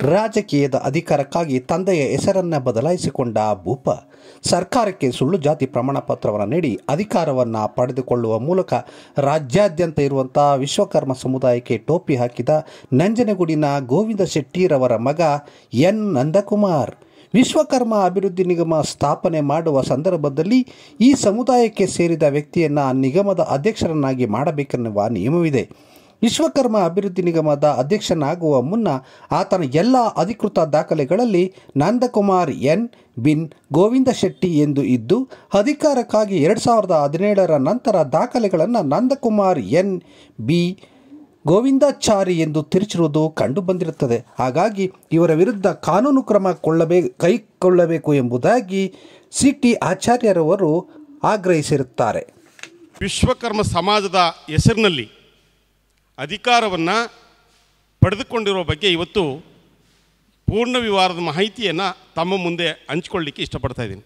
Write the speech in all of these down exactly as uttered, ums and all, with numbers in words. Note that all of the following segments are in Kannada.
ರಾಜಕೀಯದ ಅಧಿಕಾರಕ್ಕಾಗಿ ತಂದೆಯ ಹೆಸರನ್ನು ಬದಲಾಯಿಸಿಕೊಂಡ ಭೂಪ ಸರ್ಕಾರಕ್ಕೆ ಸುಳ್ಳು ಜಾತಿ ಪ್ರಮಾಣ ಪತ್ರವನ್ನು ನೀಡಿ ಅಧಿಕಾರವನ್ನು ಪಡೆದುಕೊಳ್ಳುವ ಮೂಲಕ ರಾಜ್ಯಾದ್ಯಂತ ಇರುವಂಥ ವಿಶ್ವಕರ್ಮ ಸಮುದಾಯಕ್ಕೆ ಟೋಪಿ ಹಾಕಿದ ನಂಜನಗೂಡಿನ ಗೋವಿಂದ ಶೆಟ್ಟಿರವರ ಮಗ ಎನ್ ನಂದಕುಮಾರ್ ವಿಶ್ವಕರ್ಮ ಅಭಿವೃದ್ಧಿ ನಿಗಮ ಸ್ಥಾಪನೆ ಮಾಡುವ ಸಂದರ್ಭದಲ್ಲಿ ಈ ಸಮುದಾಯಕ್ಕೆ ಸೇರಿದ ವ್ಯಕ್ತಿಯನ್ನು ನಿಗಮದ ಅಧ್ಯಕ್ಷರನ್ನಾಗಿ ಮಾಡಬೇಕೆನ್ನುವ ನಿಯಮವಿದೆ. ವಿಶ್ವಕರ್ಮ ಅಭಿವೃದ್ಧಿ ನಿಗಮದ ಅಧ್ಯಕ್ಷನಾಗುವ ಮುನ್ನ ಆತನ ಎಲ್ಲ ಅಧಿಕೃತ ದಾಖಲೆಗಳಲ್ಲಿ ನಂದಕುಮಾರ್ ಎನ್ ಬಿನ್ ಗೋವಿಂದ ಶೆಟ್ಟಿ ಎಂದು ಇದ್ದು, ಅಧಿಕಾರಕ್ಕಾಗಿ ಎರಡು ಸಾವಿರದ ಹದಿನೇಳರ ನಂತರ ದಾಖಲೆಗಳನ್ನು ನಂದಕುಮಾರ್ ಎನ್ ಬಿ ಗೋವಿಂದಾಚಾರಿ ಎಂದು ತಿರುಚಿರುವುದು ಕಂಡುಬಂದಿರುತ್ತದೆ. ಹಾಗಾಗಿ ಇವರ ವಿರುದ್ಧ ಕಾನೂನು ಕ್ರಮ ಕೊಳ್ಳಬೇ ಕೈಗೊಳ್ಳಬೇಕು ಎಂಬುದಾಗಿ ಸಿ ಟಿ ಆಚಾರ್ಯರವರು ಆಗ್ರಹಿಸಿರುತ್ತಾರೆ. ವಿಶ್ವಕರ್ಮ ಸಮಾಜದ ಹೆಸರಿನಲ್ಲಿ ಅಧಿಕಾರವನ್ನು ಪಡೆದುಕೊಂಡಿರೋ ಬಗ್ಗೆ ಇವತ್ತು ಪೂರ್ಣ ವಿವರದ ಮಾಹಿತಿಯನ್ನು ತಮ್ಮ ಮುಂದೆ ಹಂಚಿಕೊಳ್ಳಲಿಕ್ಕೆ ಇಷ್ಟಪಡ್ತಾ ಇದ್ದೀನಿ.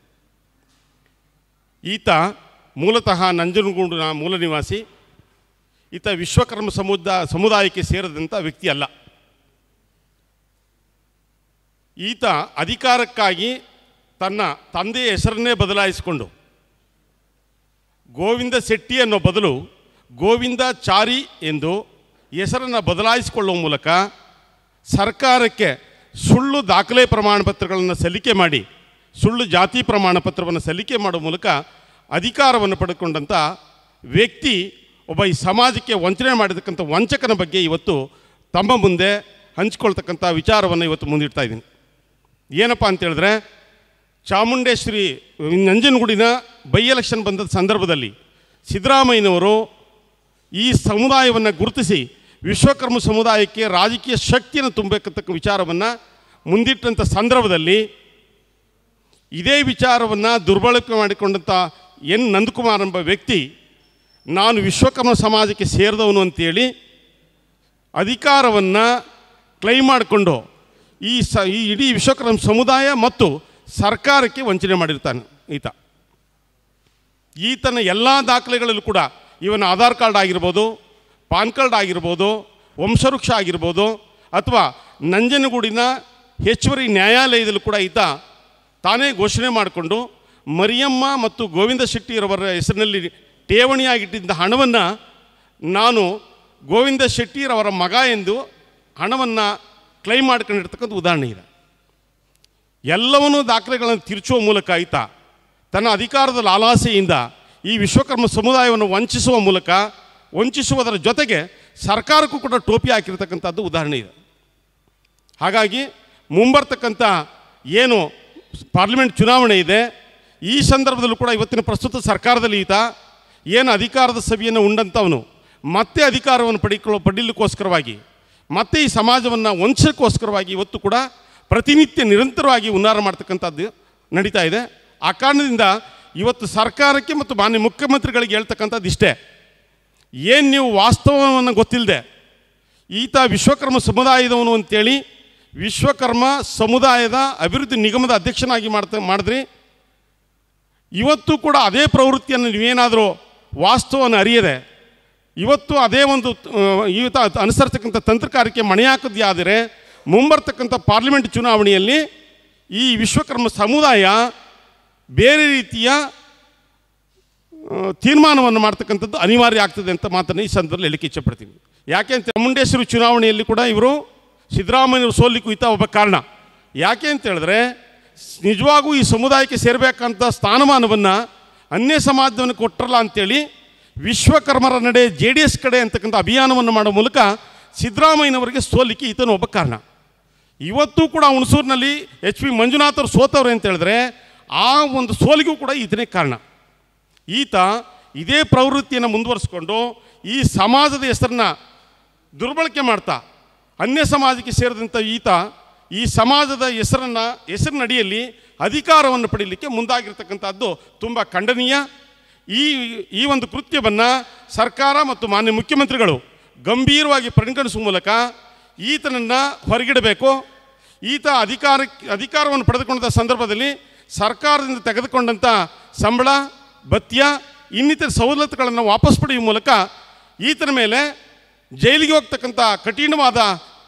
ಈತ ಮೂಲತಃ ನಂಜನಗೂಡಿನ ಮೂಲ ನಿವಾಸಿ. ಈತ ವಿಶ್ವಕರ್ಮ ಸಮುದಾಯ ಸಮುದಾಯಕ್ಕೆ ಸೇರಿದಂಥ ವ್ಯಕ್ತಿ ಅಲ್ಲ. ಈತ ಅಧಿಕಾರಕ್ಕಾಗಿ ತನ್ನ ತಂದೆಯ ಹೆಸರನ್ನೇ ಬದಲಾಯಿಸಿಕೊಂಡು ಗೋವಿಂದ ಶೆಟ್ಟಿ ಅನ್ನೋ ಬದಲು ಗೋವಿಂದಾಚಾರಿ ಎಂದು ಹೆಸರನ್ನು ಬದಲಾಯಿಸಿಕೊಳ್ಳುವ ಮೂಲಕ ಸರ್ಕಾರಕ್ಕೆ ಸುಳ್ಳು ದಾಖಲೆ ಪ್ರಮಾಣ ಪತ್ರಗಳನ್ನು ಸಲ್ಲಿಕೆ ಮಾಡಿ ಸುಳ್ಳು ಜಾತಿ ಪ್ರಮಾಣ ಪತ್ರವನ್ನು ಸಲ್ಲಿಕೆ ಮಾಡುವ ಮೂಲಕ ಅಧಿಕಾರವನ್ನು ಪಡೆದುಕೊಂಡಂಥ ವ್ಯಕ್ತಿ ಒಬ್ಬ ಈ ಸಮಾಜಕ್ಕೆ ವಂಚನೆ ಮಾಡಿರ್ತಕ್ಕಂಥ ವಂಚಕನ ಬಗ್ಗೆ ಇವತ್ತು ತಮ್ಮ ಮುಂದೆ ಹಂಚಿಕೊಳ್ತಕ್ಕಂಥ ವಿಚಾರವನ್ನು ಇವತ್ತು ಮುಂದಿಡ್ತಾ ಇದ್ದೀನಿ. ಏನಪ್ಪ ಅಂತೇಳಿದ್ರೆ, ಚಾಮುಂಡೇಶ್ವರಿ ನಂಜನಗೂಡಿನ ಬೈ ಎಲೆಕ್ಷನ್ ಬಂದ ಸಂದರ್ಭದಲ್ಲಿ ಸಿದ್ದರಾಮಯ್ಯನವರು ಈ ಸಮುದಾಯವನ್ನು ಗುರುತಿಸಿ ವಿಶ್ವಕರ್ಮ ಸಮುದಾಯಕ್ಕೆ ರಾಜಕೀಯ ಶಕ್ತಿಯನ್ನು ತುಂಬಬೇಕಂತಕ್ಕ ವಿಚಾರವನ್ನು ಮುಂದಿಟ್ಟಂಥ ಸಂದರ್ಭದಲ್ಲಿ ಇದೇ ವಿಚಾರವನ್ನು ದುರ್ಬಳಕೆ ಮಾಡಿಕೊಂಡಂಥ ಎನ್ ನಂದಕುಮಾರ್ ಎಂಬ ವ್ಯಕ್ತಿ ನಾನು ವಿಶ್ವಕರ್ಮ ಸಮಾಜಕ್ಕೆ ಸೇರಿದವನು ಅಂತೇಳಿ ಅಧಿಕಾರವನ್ನು ಕ್ಲೈಮ್ ಮಾಡಿಕೊಂಡು ಈ ಸ ಈ ಇಡೀ ವಿಶ್ವಕರ್ಮ ಸಮುದಾಯ ಮತ್ತು ಸರ್ಕಾರಕ್ಕೆ ವಂಚನೆ ಮಾಡಿರ್ತಾನೆ ಈತ. ಈತನ ಎಲ್ಲ ದಾಖಲೆಗಳಲ್ಲೂ ಕೂಡ ಇವನ ಆಧಾರ್ ಕಾರ್ಡ್ ಆಗಿರ್ಬೋದು, ಪಾನ್ ಕಾರ್ಡ್ ಆಗಿರ್ಬೋದು, ವಂಶವೃಕ್ಷ ಆಗಿರ್ಬೋದು, ಅಥವಾ ನಂಜನಗೂಡಿನ ಹೆಚ್ಚುವರಿ ನ್ಯಾಯಾಲಯದಲ್ಲೂ ಕೂಡ ಈತ ತಾನೇ ಘೋಷಣೆ ಮಾಡಿಕೊಂಡು ಮರಿಯಮ್ಮ ಮತ್ತು ಗೋವಿಂದ ಶೆಟ್ಟಿರವರ ಹೆಸರಿನಲ್ಲಿ ಠೇವಣಿಯಾಗಿಟ್ಟಿದ್ದ ಹಣವನ್ನು ನಾನು ಗೋವಿಂದ ಶೆಟ್ಟಿರವರ ಮಗ ಎಂದು ಹಣವನ್ನು ಕ್ಲೈಮ್ ಮಾಡ್ಕೊಂಡಿರ್ತಕ್ಕಂಥ ಉದಾಹರಣೆ ಇದೆ. ಎಲ್ಲವನ್ನೂ ದಾಖಲೆಗಳನ್ನು ತಿರುಚುವ ಮೂಲಕ ಈತ ತನ್ನ ಅಧಿಕಾರದ ಲಾಲಾಸೆಯಿಂದ ಈ ವಿಶ್ವಕರ್ಮ ಸಮುದಾಯವನ್ನು ವಂಚಿಸುವ ಮೂಲಕ ವಂಚಿಸುವುದರ ಜೊತೆಗೆ ಸರ್ಕಾರಕ್ಕೂ ಕೂಡ ಟೋಪಿ ಹಾಕಿರ್ತಕ್ಕಂಥದ್ದು ಉದಾಹರಣೆ ಇದೆ. ಹಾಗಾಗಿ ಮುಂಬರ್ತಕ್ಕಂಥ ಏನು ಪಾರ್ಲಿಮೆಂಟ್ ಚುನಾವಣೆ ಇದೆ, ಈ ಸಂದರ್ಭದಲ್ಲೂ ಕೂಡ ಇವತ್ತಿನ ಪ್ರಸ್ತುತ ಸರ್ಕಾರದಲ್ಲಿ ಈತ ಏನು ಅಧಿಕಾರದ ಸಭೆಯನ್ನು ಉಂಡಂಥವನು ಮತ್ತೆ ಅಧಿಕಾರವನ್ನು ಪಡಿಕೊಳ್ಳೋ ಪಡೀಲಿಕ್ಕೋಸ್ಕರವಾಗಿ ಮತ್ತೆ ಈ ಸಮಾಜವನ್ನು ವಂಚಕ್ಕೋಸ್ಕರವಾಗಿ ಇವತ್ತು ಕೂಡ ಪ್ರತಿನಿತ್ಯ ನಿರಂತರವಾಗಿ ಉನ್ನಾರ ಮಾಡ್ತಕ್ಕಂಥದ್ದು ನಡೀತಾ ಇದೆ. ಆ ಕಾರಣದಿಂದ ಇವತ್ತು ಸರ್ಕಾರಕ್ಕೆ ಮತ್ತು ಮಾನ್ಯ ಮುಖ್ಯಮಂತ್ರಿಗಳಿಗೆ ಹೇಳ್ತಕ್ಕಂಥದ್ದು ಇಷ್ಟೇ, ಏನು ನೀವು ವಾಸ್ತವವನ್ನು ಗೊತ್ತಿಲ್ಲದೆ ಈತ ವಿಶ್ವಕರ್ಮ ಸಮುದಾಯದವನು ಅಂತೇಳಿ ವಿಶ್ವಕರ್ಮ ಸಮುದಾಯದ ಅಭಿವೃದ್ಧಿ ನಿಗಮದ ಅಧ್ಯಕ್ಷನಾಗಿ ಮಾಡ್ತಾ ಮಾಡಿದ್ರಿ. ಇವತ್ತು ಕೂಡ ಅದೇ ಪ್ರವೃತ್ತಿಯನ್ನು ನೀವೇನಾದರೂ ವಾಸ್ತವವನ್ನು ಅರಿಯದೆ ಇವತ್ತು ಅದೇ ಒಂದು ಇವತ್ತು ಅನುಸರಿಸ್ತಕ್ಕಂಥ ತಂತ್ರಕಾರಕ್ಕೆ ಮಣೆ ಹಾಕೋದ್ಯಾದರೆ ಮುಂಬರ್ತಕ್ಕಂಥ ಪಾರ್ಲಿಮೆಂಟ್ ಚುನಾವಣೆಯಲ್ಲಿ ಈ ವಿಶ್ವಕರ್ಮ ಸಮುದಾಯ ಬೇರೆ ರೀತಿಯ ತೀರ್ಮಾನವನ್ನು ಮಾಡ್ತಕ್ಕಂಥದ್ದು ಅನಿವಾರ್ಯ ಆಗ್ತದೆ ಅಂತ ಮಾತನ್ನು ಈ ಸಂದರ್ಭದಲ್ಲಿ ಹೇಳಲಿಕ್ಕೆ ಇಚ್ಛೆಪಡ್ತೀನಿ. ಯಾಕೆ ಅಂತ ಚಾಮುಂಡೇಶ್ವರಿ ಚುನಾವಣೆಯಲ್ಲಿ ಕೂಡ ಇವರು ಸಿದ್ದರಾಮಯ್ಯವರು ಸೋಲಿಕ್ಕೂ ಈತ ಒಬ್ಬ ಕಾರಣ. ಯಾಕೆ ಅಂತ ಹೇಳಿದ್ರೆ, ನಿಜವಾಗೂ ಈ ಸಮುದಾಯಕ್ಕೆ ಸೇರಬೇಕಂತ ಸ್ಥಾನಮಾನವನ್ನು ಅನ್ಯ ಸಮಾಜವನ್ನು ಕೊಟ್ಟರಲ್ಲ ಅಂಥೇಳಿ ವಿಶ್ವಕರ್ಮರ ನಡೆ ಜೆ ಡಿ ಎಸ್ ಕಡೆ ಅಂತಕ್ಕಂಥ ಅಭಿಯಾನವನ್ನು ಮಾಡೋ ಮೂಲಕ ಸಿದ್ದರಾಮಯ್ಯನವರಿಗೆ ಸೋಲಿಕ್ಕೆ ಈತನು ಒಬ್ಬ ಕಾರಣ. ಇವತ್ತು ಕೂಡ ಹುಣಸೂರಿನಲ್ಲಿ ಎಚ್ ಪಿ ಮಂಜುನಾಥ್ ಅವರು ಸೋತವ್ರೆ ಅಂತ ಹೇಳಿದ್ರೆ ಆ ಒಂದು ಸೋಲಿಗೂ ಕೂಡ ಈತನೇ ಕಾರಣ. ಈತ ಇದೇ ಪ್ರವೃತ್ತಿಯನ್ನು ಮುಂದುವರಿಸ್ಕೊಂಡು ಈ ಸಮಾಜದ ಹೆಸರನ್ನ ದುರ್ಬಳಕೆ ಮಾಡ್ತಾ ಅನ್ಯ ಸಮಾಜಕ್ಕೆ ಸೇರಿದಂಥ ಈತ ಈ ಸಮಾಜದ ಹೆಸರನ್ನು ಹೆಸರಿನಡಿಯಲ್ಲಿ ಅಧಿಕಾರವನ್ನು ಪಡೀಲಿಕ್ಕೆ ಮುಂದಾಗಿರ್ತಕ್ಕಂಥದ್ದು ತುಂಬ ಖಂಡನೀಯ. ಈ ಈ ಒಂದು ಕೃತ್ಯವನ್ನು ಸರ್ಕಾರ ಮತ್ತು ಮಾನ್ಯ ಮುಖ್ಯಮಂತ್ರಿಗಳು ಗಂಭೀರವಾಗಿ ಪರಿಗಣಿಸುವ ಮೂಲಕ ಈತನನ್ನು ಹೊರಗಿಡಬೇಕು. ಈತ ಅಧಿಕಾರಕ್ಕೆ ಅಧಿಕಾರವನ್ನು ಪಡೆದುಕೊಂಡ ಸಂದರ್ಭದಲ್ಲಿ ಸರ್ಕಾರದಿಂದ ತೆಗೆದುಕೊಂಡಂಥ ಸಂಬಳ, ಭತ್ಯ, ಇನ್ನಿತರ ಸವಲತ್ತುಗಳನ್ನು ವಾಪಸ್ ಪಡೆಯುವ ಮೂಲಕ ಈತನ ಮೇಲೆ ಜೈಲಿಗೆ ಹೋಗ್ತಕ್ಕಂಥ ಕಠಿಣವಾದ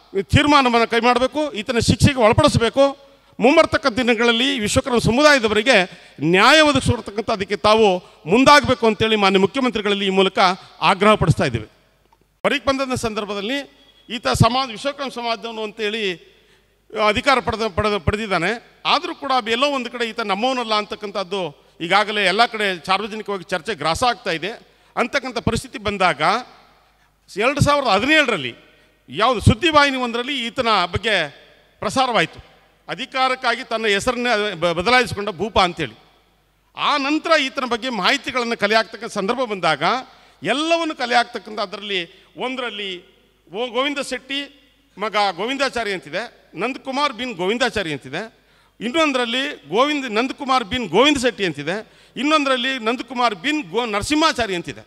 ತೀರ್ಮಾನವನ್ನು ಕೈ ಮಾಡಬೇಕು, ಈತನ ಶಿಕ್ಷೆಗೆ ಒಳಪಡಿಸಬೇಕು. ಮುಂಬರ್ತಕ್ಕ ದಿನಗಳಲ್ಲಿ ವಿಶ್ವಕರ್ಮ ಸಮುದಾಯದವರಿಗೆ ನ್ಯಾಯ ಒದಗಿಸಿಕೊಡ್ತಕ್ಕಂಥ ಅದಕ್ಕೆ ತಾವು ಮುಂದಾಗಬೇಕು ಅಂತೇಳಿ ಮಾನ್ಯ ಮುಖ್ಯಮಂತ್ರಿಗಳಲ್ಲಿ ಈ ಮೂಲಕ ಆಗ್ರಹ ಪಡಿಸ್ತಾ ಇದ್ದೇವೆ. ಹೊರಗೆ ಬಂದ ಸಂದರ್ಭದಲ್ಲಿ ಈತ ಸಮಾಜ ವಿಶ್ವಕರ್ಮ ಸಮಾಜದವನು ಅಂತೇಳಿ ಅಧಿಕಾರ ಪಡೆದ ಪಡೆದ ಪಡೆದಿದ್ದಾನೆ. ಆದರೂ ಕೂಡ ಎಲ್ಲೋ ಒಂದು ಕಡೆ ಈತ ನಮ್ಮವನಲ್ಲ ಅಂತಕ್ಕಂಥದ್ದು ಈಗಾಗಲೇ ಎಲ್ಲ ಕಡೆ ಸಾರ್ವಜನಿಕವಾಗಿ ಚರ್ಚೆ ಗ್ರಾಸ ಆಗ್ತಾ ಇದೆ. ಅಂತಕ್ಕಂಥ ಪರಿಸ್ಥಿತಿ ಬಂದಾಗ ಎರಡು ಸಾವಿರದ ಹದಿನೇಳರಲ್ಲಿ ಯಾವುದು ಸುದ್ದಿವಾಹಿನಿ ಒಂದರಲ್ಲಿ ಈತನ ಬಗ್ಗೆ ಪ್ರಸಾರವಾಯಿತು. ಅಧಿಕಾರಕ್ಕಾಗಿ ತನ್ನ ಹೆಸರನ್ನೇ ಬದಲಾಯಿಸಿಕೊಂಡ ಭೂಪ ಅಂತೇಳಿ. ಆ ನಂತರ ಈತನ ಬಗ್ಗೆ ಮಾಹಿತಿಗಳನ್ನು ಕಲೆ ಹಾಕ್ತಕ್ಕಂಥ ಸಂದರ್ಭ ಬಂದಾಗ ಎಲ್ಲವನ್ನು ಕಲೆ ಹಾಕ್ತಕ್ಕಂಥ ಅದರಲ್ಲಿ ಒಂದರಲ್ಲಿ ಓ ಗೋವಿಂದ ಶೆಟ್ಟಿ ಮಗ ಗೋವಿಂದಾಚಾರಿ ಅಂತಿದೆ, ನಂದಕುಮಾರ್ ಬಿನ್ ಗೋವಿಂದಾಚಾರಿ ಅಂತಿದೆ. ಇನ್ನೊಂದರಲ್ಲಿ ಗೋವಿಂದ ನಂದಕುಮಾರ್ ಬಿನ್ ಗೋವಿಂದ ಶೆಟ್ಟಿ ಅಂತಿದೆ. ಇನ್ನೊಂದರಲ್ಲಿ ನಂದಕುಮಾರ್ ಬಿನ್ ಗೋ ನರಸಿಂಹಾಚಾರಿ ಅಂತಿದೆ.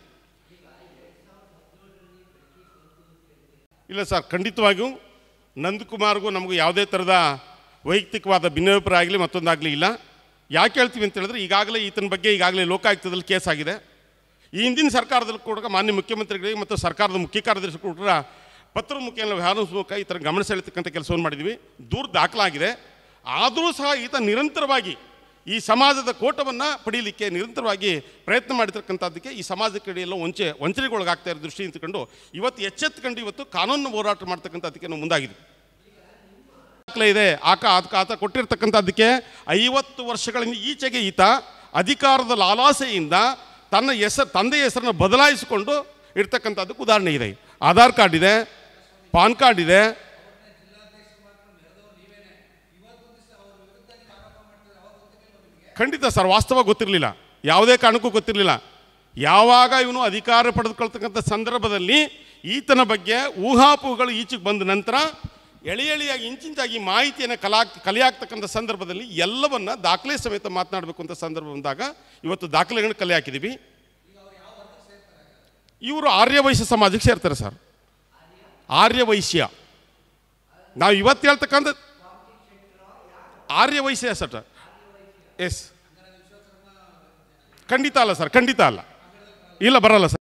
ಇಲ್ಲ ಸರ್, ಖಂಡಿತವಾಗಿಯೂ ನಂದಕುಮಾರ್ಗೂ ನಮಗೂ ಯಾವುದೇ ಥರದ ವೈಯಕ್ತಿಕವಾದ ಭಿನ್ನಾಭಿಪ್ರಾಯ ಆಗಲಿ ಮತ್ತೊಂದಾಗಲಿ ಇಲ್ಲ. ಯಾಕೆ ಹೇಳ್ತೀವಿ ಅಂತ ಹೇಳಿದ್ರೆ ಈಗಾಗಲೇ ಈತನ ಬಗ್ಗೆ ಈಗಾಗಲೇ ಲೋಕಾಯುಕ್ತದಲ್ಲಿ ಕೇಸ್ ಆಗಿದೆ. ಈ ಹಿಂದಿನ ಸರ್ಕಾರದಲ್ಲಿ ಕೂಡ ಮಾನ್ಯ ಮುಖ್ಯಮಂತ್ರಿಗಳಿಗೆ ಮತ್ತು ಸರ್ಕಾರದ ಮುಖ್ಯ ಕಾರ್ಯದರ್ಶಿ ಕೂಡ ಪತ್ರ ಮುಖೇನ ವ್ಯವಹಾರ ಮೂಲಕ ಈ ಥರ ಗಮನ ಸೆಳೆತಕ್ಕಂಥ ಕೆಲಸವನ್ನು ಮಾಡಿದ್ವಿ. ದೂರು ದಾಖಲಾಗಿದೆ. ಆದರೂ ಸಹ ಈತ ನಿರಂತರವಾಗಿ ಈ ಸಮಾಜದ ಕೋಟವನ್ನು ಪಡೀಲಿಕ್ಕೆ ನಿರಂತರವಾಗಿ ಪ್ರಯತ್ನ ಮಾಡಿರ್ತಕ್ಕಂಥದ್ದಕ್ಕೆ ಈ ಸಮಾಜದ ಕಡೆಯೆಲ್ಲ ವಂಚೆ ವಂಚನೆಗೊಳಗಾಗ್ತಾ ಇರೋ ದೃಷ್ಟಿ ಇಟ್ಕೊಂಡು ಇವತ್ತು ಎಚ್ಚೆತ್ತುಕೊಂಡು ಇವತ್ತು ಕಾನೂನು ಹೋರಾಟ ಮಾಡ್ತಕ್ಕಂಥದ್ದಕ್ಕೆ ನಾವು ಮುಂದಾಗಿದ್ವಿ. ದಾಖಲೆ ಇದೆ. ಆಕ ಆತ ಆತ ಕೊಟ್ಟಿರ್ತಕ್ಕಂಥದ್ದಕ್ಕೆ ಐವತ್ತು ವರ್ಷಗಳಿಂದ ಈಚೆಗೆ ಈತ ಅಧಿಕಾರದ ಲಾಲಾಸೆಯಿಂದ ತನ್ನ ಹೆಸರು ತಂದೆಯ ಹೆಸರನ್ನು ಬದಲಾಯಿಸಿಕೊಂಡು ಇರ್ತಕ್ಕಂಥದ್ದಕ್ಕೆ ಉದಾಹರಣೆ ಇದೆ. ಆಧಾರ್ ಕಾರ್ಡ್ ಇದೆ, ಪಾನ್ ಕಾರ್ಡ್ ಇದೆ. ಖಂಡಿತ ಸರ್, ವಾಸ್ತವ ಗೊತ್ತಿರಲಿಲ್ಲ, ಯಾವುದೇ ಕಾರಣಕ್ಕೂ ಗೊತ್ತಿರಲಿಲ್ಲ. ಯಾವಾಗ ಇವನು ಅಧಿಕಾರ ಪಡೆದುಕೊಳ್ತಕ್ಕಂಥ ಸಂದರ್ಭದಲ್ಲಿ ಈತನ ಬಗ್ಗೆ ಊಹಾಪೋಹಗಳು ಈಚೆಗೆ ಬಂದ ನಂತರ ಎಳೆ ಎಳೆಯಾಗಿ ಇಂಚಿಂಚಾಗಿ ಮಾಹಿತಿಯನ್ನು ಕಲಾ ಕಲೆ ಹಾಕ್ತಕ್ಕಂಥ ಸಂದರ್ಭದಲ್ಲಿ ಎಲ್ಲವನ್ನು ದಾಖಲೆ ಸಮೇತ ಮಾತನಾಡಬೇಕು ಅಂತ ಸಂದರ್ಭ ಬಂದಾಗ ಇವತ್ತು ದಾಖಲೆಗಳನ್ನು ಕಲೆ ಹಾಕಿದ್ದೀವಿ. ಇವರು ಆರ್ಯವೈಶ್ಯ ಸಮಾಜಕ್ಕೆ ಸೇರ್ತಾರೆ ಸರ್. ಆರ್ಯವೈಶ್ಯ ನಾವು ಇವತ್ತು ಹೇಳ್ತಕ್ಕಂಥ ಆರ್ಯವೈಶ್ಯ ಸರ್. ಎಸ್, ಖಂಡಿತ ಅಲ್ಲ ಸರ್, ಖಂಡಿತ ಅಲ್ಲ. ಇಲ್ಲ, ಬರಲ್ಲ ಸರ್.